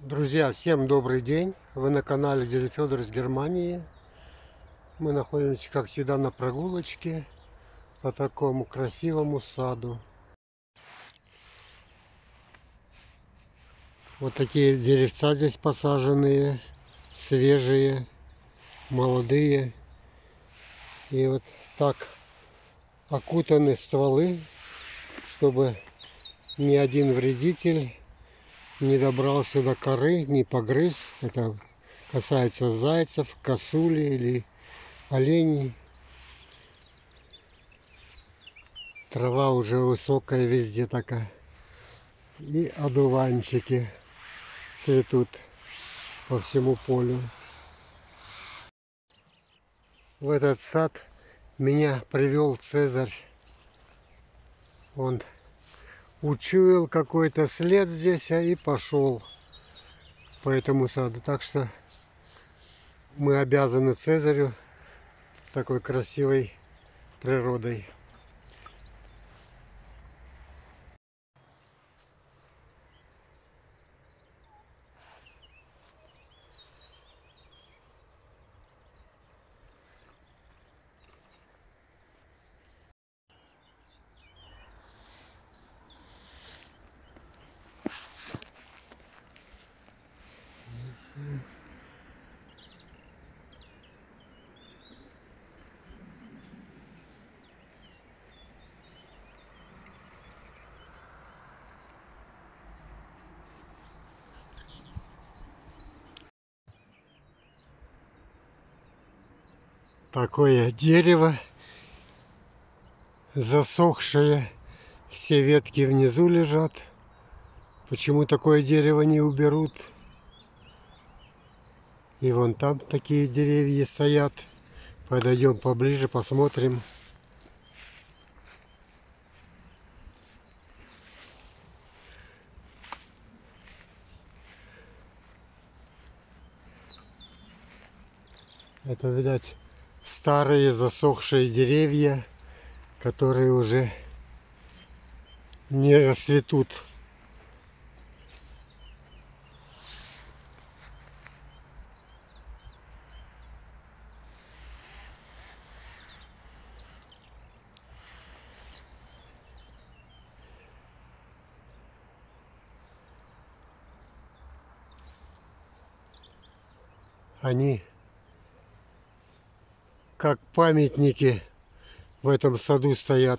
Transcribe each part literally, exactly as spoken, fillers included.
Друзья, всем добрый день! Вы на канале Дядя Федор из Германии. Мы находимся, как всегда, на прогулочке по такому красивому саду. Вот такие деревца здесь посаженные, свежие, молодые. И вот так окутаны стволы, чтобы ни один вредитель не добрался до коры, не погрыз. Это касается зайцев, косули или оленей. Трава уже высокая везде такая. И одуванчики цветут по всему полю. В этот сад меня привел Цезарь. Он учуял какой-то след здесь и пошел по этому саду. Так что мы обязаны Цезарю такой красивой природой. Такое дерево засохшее, все ветки внизу лежат. Почему такое дерево не уберут? И вон там такие деревья стоят. Подойдем поближе, посмотрим. Это, видать, старые засохшие деревья, которые уже не расцветут. Они как памятники в этом саду стоят.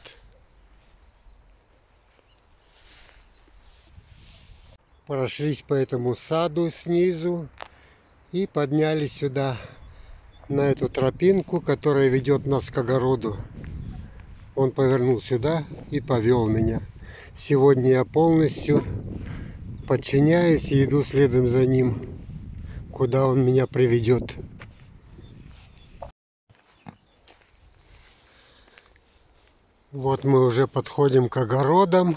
Прошлись по этому саду снизу и поднялись сюда, на эту тропинку, которая ведет нас к огороду. Он повернул сюда и повел меня. Сегодня я полностью подчиняюсь и иду следом за ним, куда он меня приведет. Вот мы уже подходим к огородам.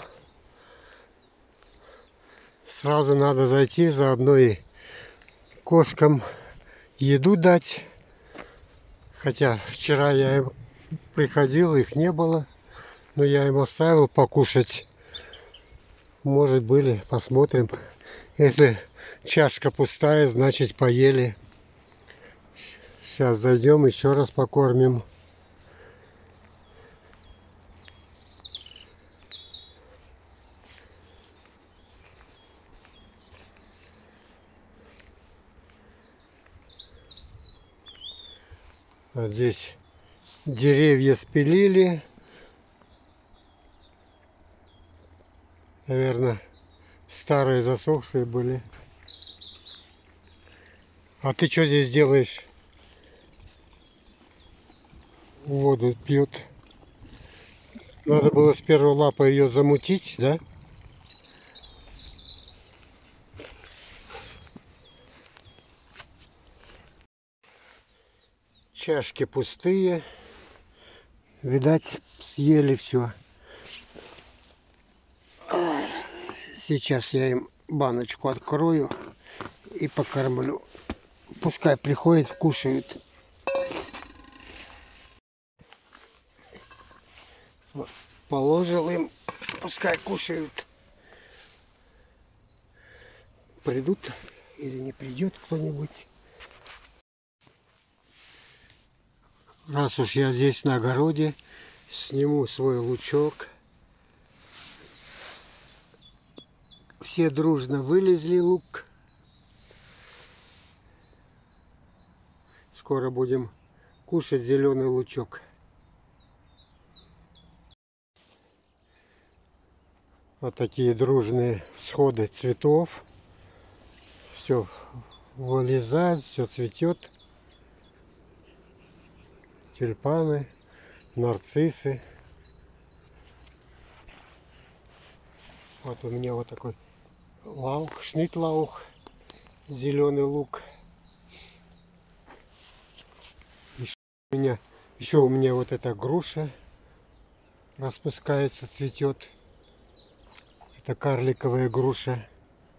Сразу надо зайти, заодно и кошкам еду дать. Хотя вчера я им приходил, их не было. Но я им оставил покушать. Может, были, посмотрим. Если чашка пустая, значит поели. Сейчас зайдем, еще раз покормим. Вот здесь деревья спилили. Наверное, старые засохшие были. А ты что здесь делаешь? Воду пьют. Надо было с первой лапы ее замутить, да? Чашки пустые. Видать, съели все. Сейчас я им баночку открою и покормлю. Пускай приходят, кушают. Положил им, пускай кушают. Придут, Или не придет кто-нибудь. Раз уж я здесь на огороде, сниму свой лучок. Все дружно вылезли лук. Скоро будем кушать зеленый лучок. Вот такие дружные всходы цветов. Все вылезает, все цветет. Тюльпаны, нарциссы. Вот у меня вот такой лаух, шнитлаух, зеленый лук. Еще у меня, еще у меня вот эта груша распускается, цветет. Это карликовая груша.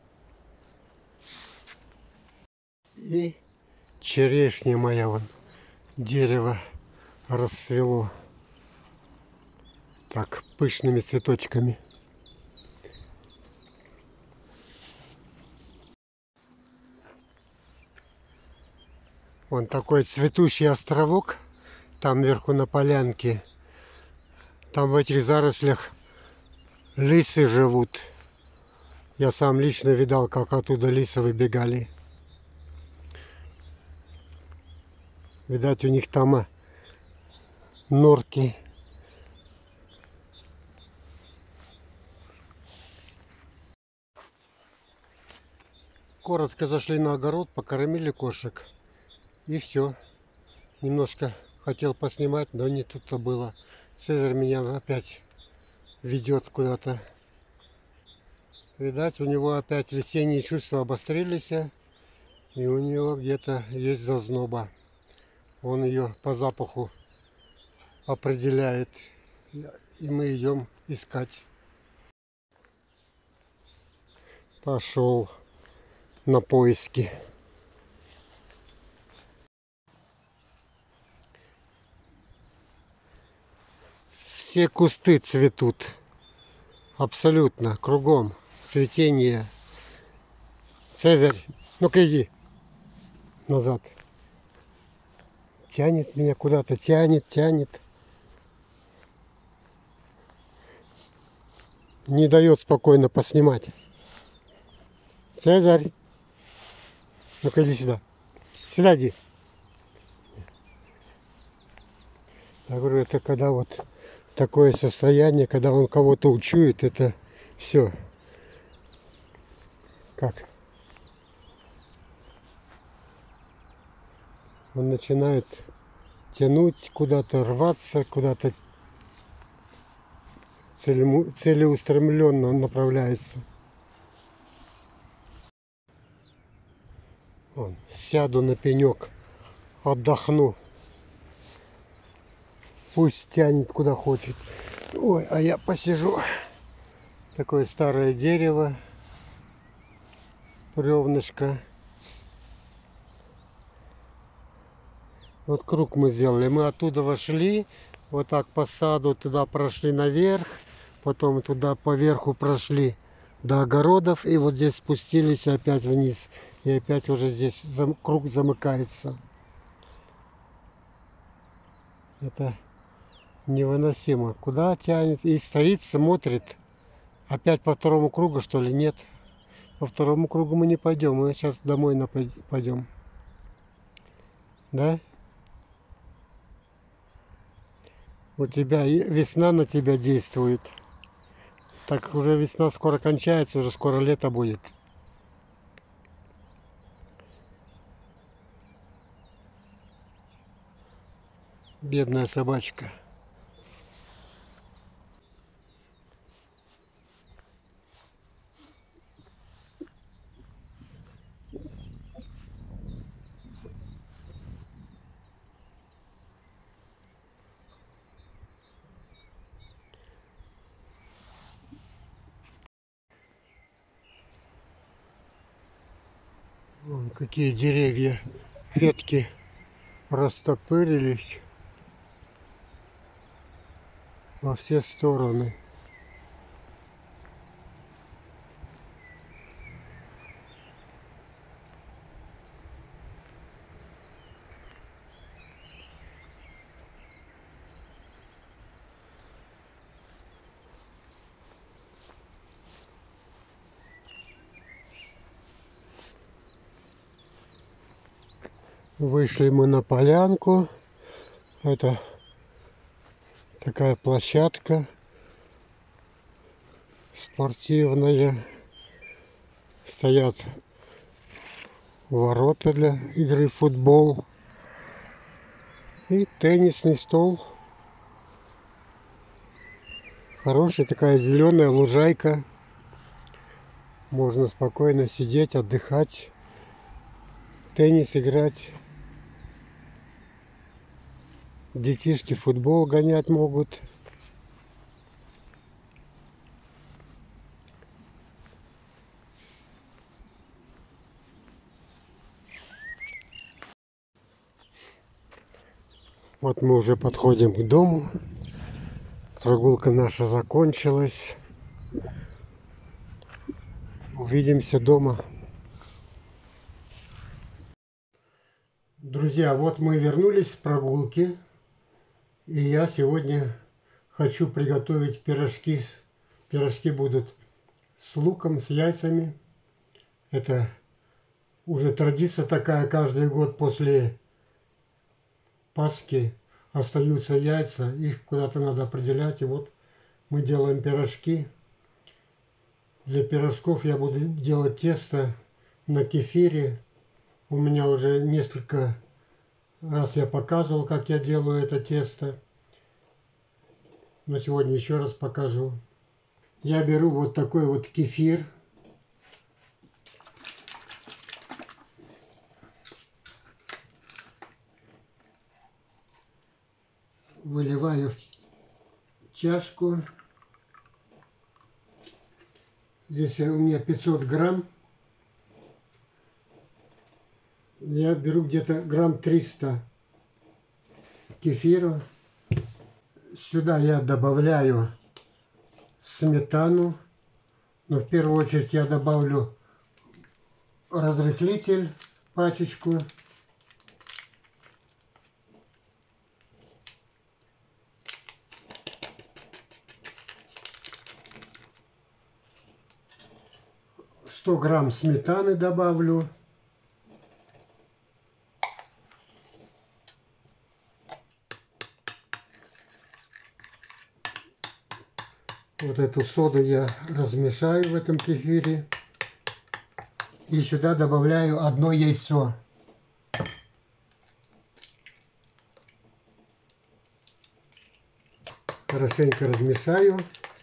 И черешня моя, вон, дерево расцвело. Так, пышными цветочками. Вон такой цветущий островок. Там вверху на полянке. Там в этих зарослях лисы живут. Я сам лично видал, как оттуда лисы выбегали. Видать, у них там норки. Коротко зашли на огород, покормили кошек. И все. Немножко хотел поснимать, но не тут-то было. Цезарь меня опять ведет куда-то. Видать, у него опять весенние чувства обострились. И у него где-то есть зазноба. Он ее по запаху определяет. И мы идем искать. Пошел на поиски. Все кусты цветут. Абсолютно. Кругом. Цветение. Цезарь, ну-ка иди назад. Тянет меня куда-то. Тянет, тянет. Не дает спокойно поснимать. Цезарь. Ну-ка иди сюда. Сюда иди. Я говорю, это когда вот такое состояние, когда он кого-то учует, это все. Как? Он начинает тянуть, куда-то рваться, куда-то целеустремленно направляется. Вон, сяду на пенек, отдохну. Пусть тянет куда хочет. Ой, а я посижу. Такое старое дерево, бревнышко. Вот круг мы сделали. Мы оттуда вошли, вот так по саду туда прошли наверх, потом туда поверху прошли до огородов, и вот здесь спустились опять вниз. И опять уже здесь зам... круг замыкается. Это невыносимо. Куда тянет? И стоит, смотрит. Опять по второму кругу, что ли? Нет. По второму кругу мы не пойдем. Мы сейчас домой пойдем. Да? У тебя весна на тебя действует. Так уже весна скоро кончается, уже скоро лето будет. Бедная собачка. Вон какие деревья, ветки растопырились во все стороны. Вышли мы на полянку. Это такая площадка спортивная. Стоят ворота для игры в футбол. И теннисный стол. Хорошая такая зеленая лужайка. Можно спокойно сидеть, отдыхать, теннис играть. Детишки в футбол гонять могут. Вот мы уже подходим к дому. Прогулка наша закончилась. Увидимся дома. Друзья, вот мы вернулись с прогулки. И я сегодня хочу приготовить пирожки. Пирожки будут с луком, с яйцами. Это уже традиция такая, каждый год после Пасхи остаются яйца. Их куда-то надо определять. И вот мы делаем пирожки. Для пирожков я буду делать тесто на кефире. У меня уже несколько раз я показывал, как я делаю это тесто. Но сегодня еще раз покажу. Я беру вот такой вот кефир. Выливаю в чашку. Здесь у меня пятьсот грамм. Я беру где-то грамм триста кефира. Сюда я добавляю сметану. Но в первую очередь я добавлю разрыхлитель, пачечку. сто грамм сметаны добавлю. Вот эту соду я размешаю в этом кефире. И сюда добавляю одно яйцо. Хорошенько размешаю.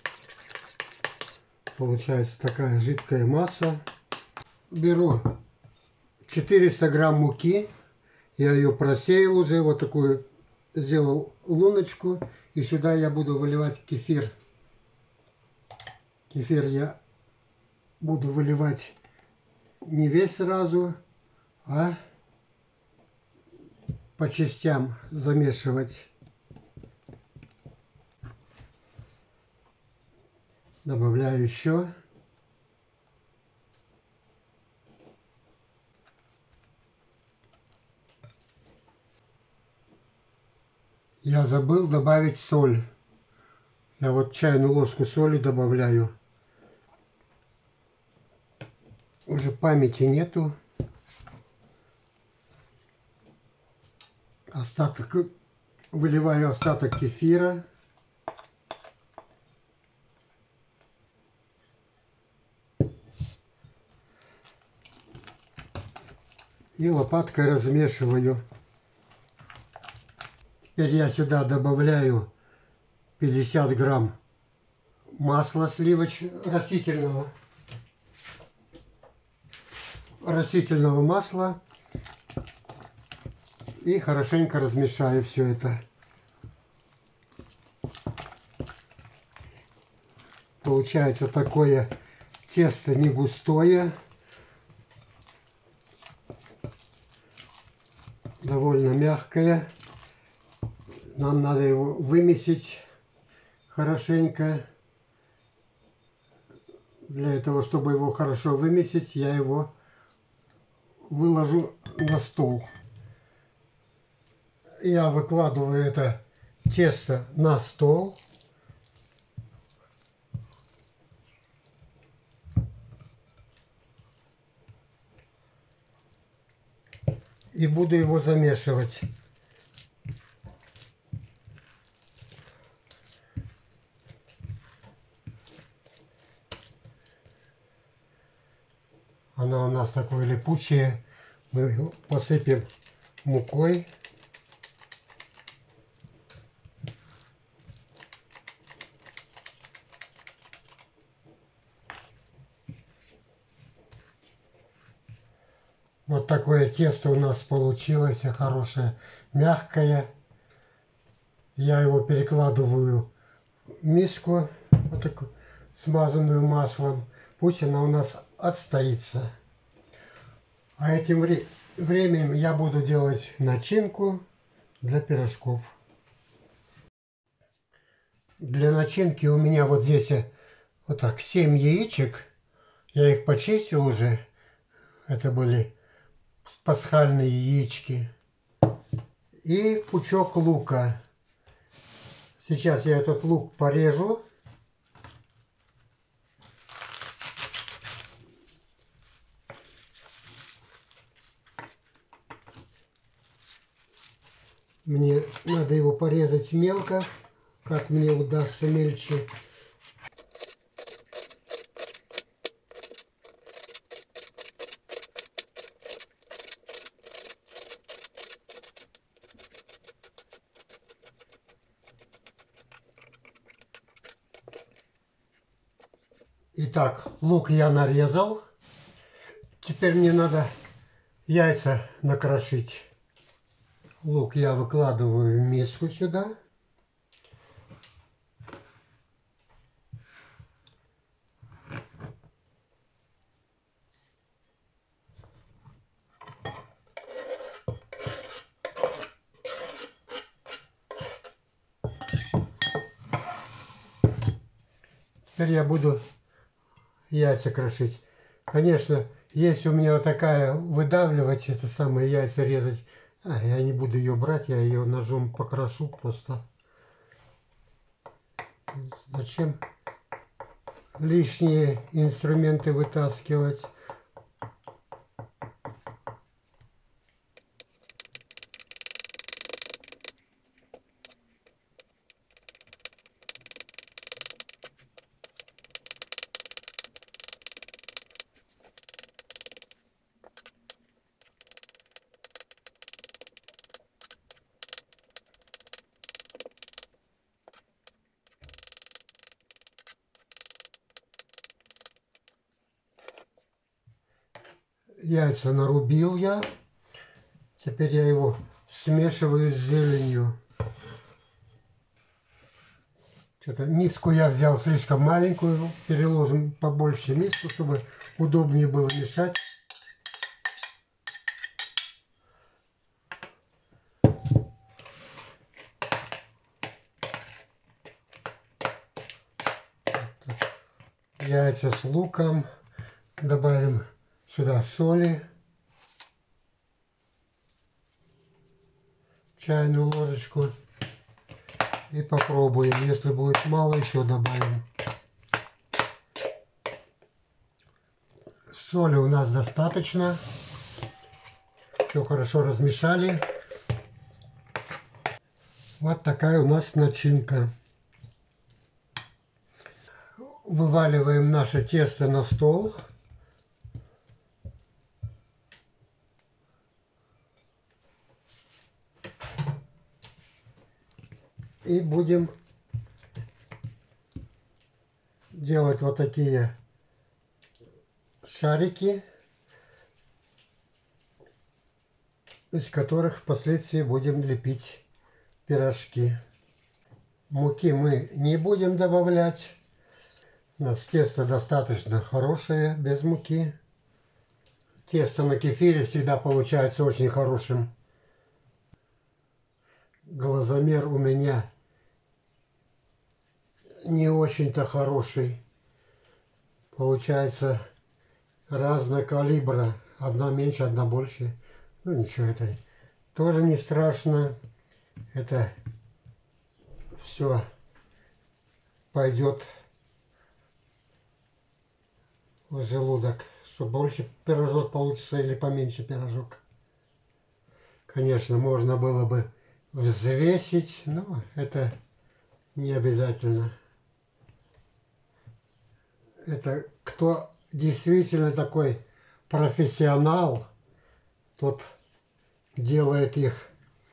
Получается такая жидкая масса. Беру четыреста грамм муки. Я ее просеял уже. Вот такую сделал луночку. И сюда я буду выливать кефир. Кефир я буду выливать не весь сразу, а по частям замешивать. Добавляю еще. Я забыл добавить соль. Я вот чайную ложку соли добавляю. Уже памяти нету. Остаток, выливаю остаток кефира. И лопаткой размешиваю. Теперь я сюда добавляю пятьдесят грамм масла сливочного, растительного. Растительного масла. И хорошенько размешаю все это. Получается такое тесто не густое. Довольно мягкое. Нам надо его вымесить хорошенько. Для того, чтобы его хорошо вымесить, я его выложу на стол. Я выкладываю это тесто на стол. и буду его замешивать. Оно у нас такое липучее. Мы его посыпем мукой. Вот такое тесто у нас получилось, хорошее, мягкое. Я его перекладываю в миску, вот такую, смазанную маслом. Пусть она у нас отстоится. А этим вре временем я буду делать начинку для пирожков. Для начинки у меня вот здесь вот так семь яичек. Я их почистил уже. Это были пасхальные яички. И пучок лука. Сейчас я этот лук порежу. Мне надо его порезать мелко, как мне удастся мельче. Итак, лук я нарезал. Теперь мне надо яйца накрошить. Лук я выкладываю в миску сюда. Теперь я буду яйца крошить. Конечно, есть у меня вот такая выдавливать, это самое яйца резать. А, я не буду ее брать, я ее ножом покрошу просто. Зачем лишние инструменты вытаскивать? Яйца нарубил я. Теперь я его смешиваю с зеленью. Что-то миску я взял слишком маленькую. Переложим побольше миску, чтобы удобнее было мешать. Яйца с луком. Добавим сюда соли. Чайную ложечку. И попробуем. Если будет мало, еще добавим. Соли у нас достаточно. Все хорошо размешали. Вот такая у нас начинка. Вываливаем наше тесто на стол. И будем делать вот такие шарики, из которых впоследствии будем лепить пирожки. Муки мы не будем добавлять. У нас тесто достаточно хорошее, без муки. Тесто на кефире всегда получается очень хорошим. Глазомер у меня не очень-то хороший. Получается разного калибра. Одна меньше, одна больше. Ну ничего, это тоже не страшно. Это все пойдет в желудок. Что больше пирожок получится или поменьше пирожок. Конечно, можно было бы взвесить, но это не обязательно. Это кто действительно такой профессионал, тот делает их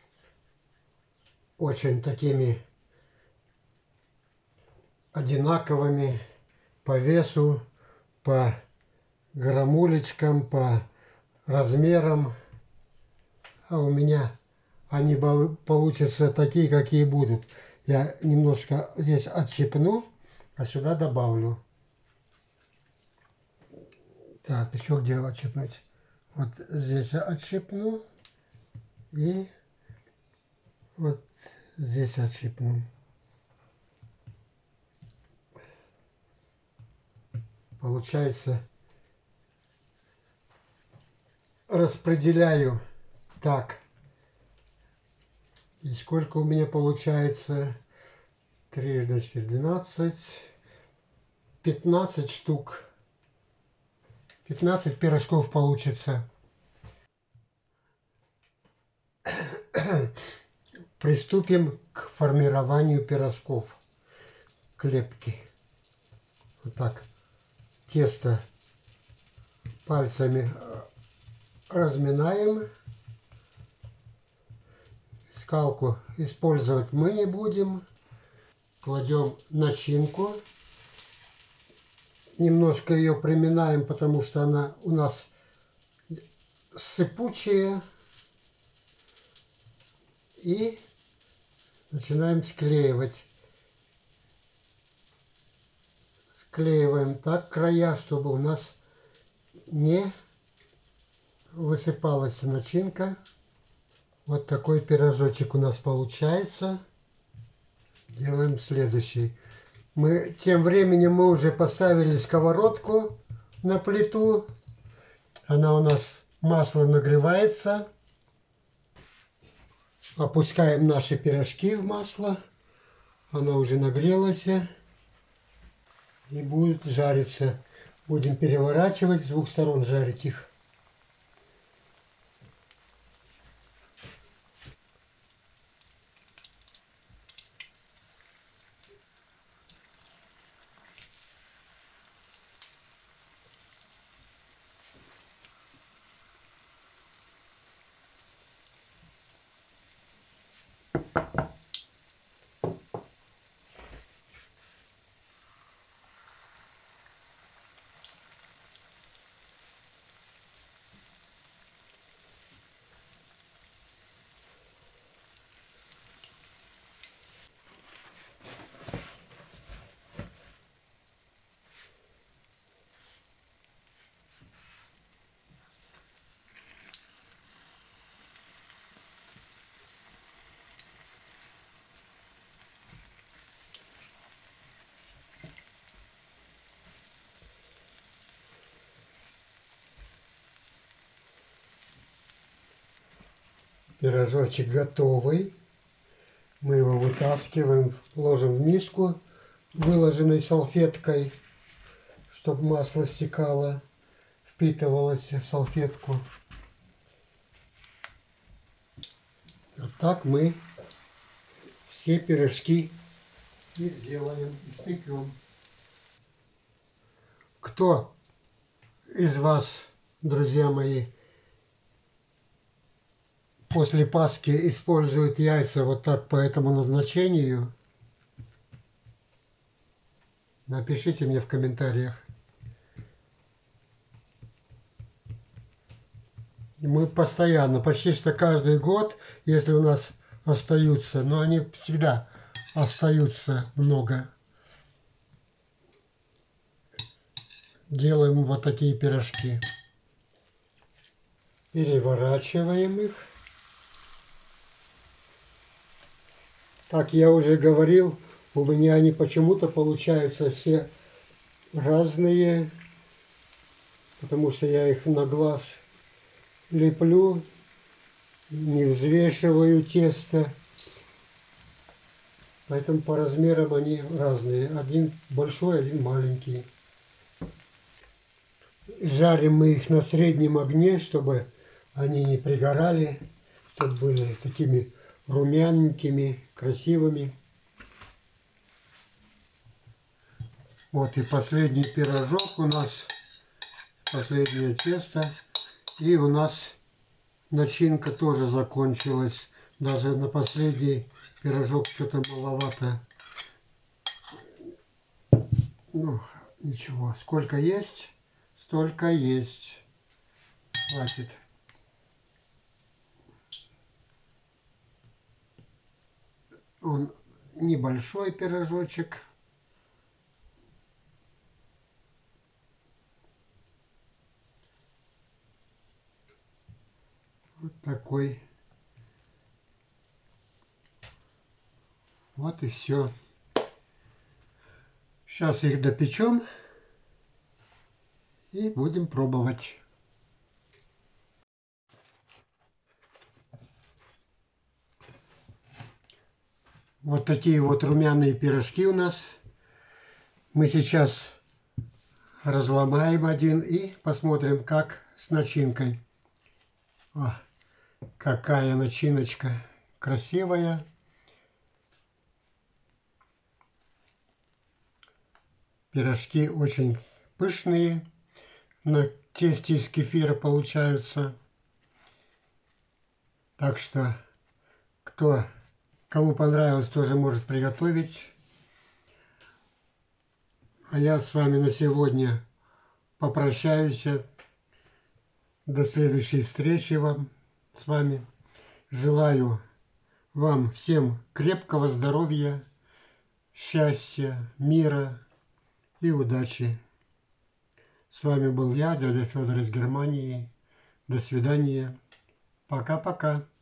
очень такими одинаковыми по весу, по граммулечкам, по размерам. А у меня они получатся такие, какие будут. Я немножко здесь отщипну, а сюда добавлю. Так, еще где отщипнуть? Вот здесь отщипну и вот здесь отщипну. Получается, распределяю так. И сколько у меня получается? три, четыре, двенадцать, пятнадцать штук. пятнадцать пирожков получится. Приступим к формированию пирожков. Клепки. Вот так. Тесто пальцами разминаем. Скалку использовать мы не будем. Кладем начинку. Немножко ее приминаем, потому что она у нас сыпучая. И начинаем склеивать. Склеиваем так края, чтобы у нас не высыпалась начинка. Вот такой пирожочек у нас получается. Делаем следующий. Мы тем временем мы уже поставили сковородку на плиту. Она у нас, масло нагревается. Опускаем наши пирожки в масло. Оно уже нагрелось и будет жариться. Будем переворачивать, с двух сторон жарить их. Пирожочек готовый. Мы его вытаскиваем, ложим в миску, выложенной салфеткой, чтобы масло стекало, впитывалось в салфетку. Вот так мы все пирожки и сделаем, испекем. Кто из вас, друзья мои, после Пасхи использует яйца вот так по этому назначению? Напишите мне в комментариях. Мы постоянно, почти что каждый год, если у нас остаются, но они всегда остаются много, делаем вот такие пирожки. Переворачиваем их. Как я уже говорил, у меня они почему-то получаются все разные, потому что я их на глаз леплю, не взвешиваю тесто, поэтому по размерам они разные. Один большой, один маленький. Жарим мы их на среднем огне, чтобы они не пригорали. чтобы были такими румяненькими, красивыми. Вот и последний пирожок у нас, последнее тесто. И у нас начинка тоже закончилась. Даже на последний пирожок что-то маловато. Ну, ничего. Сколько есть, столько есть. Хватит. Он небольшой пирожочек. Вот такой. Вот и все. Сейчас их допечем и будем пробовать. Вот такие вот румяные пирожки у нас. Мы сейчас разломаем один и посмотрим, как с начинкой. О, какая начиночка красивая. Пирожки очень пышные. На тесте из кефира получаются. Так что, кто, кому понравилось, тоже может приготовить. А я с вами на сегодня попрощаюсь. До следующей встречи вам с вами. Желаю вам всем крепкого здоровья, счастья, мира и удачи. С вами был я, дядя Федор из Германии. До свидания. Пока-пока.